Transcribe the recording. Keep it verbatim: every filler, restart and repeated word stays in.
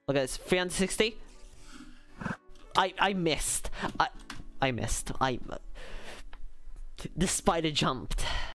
Look at this, three hundred sixty. I I missed. I I missed. I the spider jumped.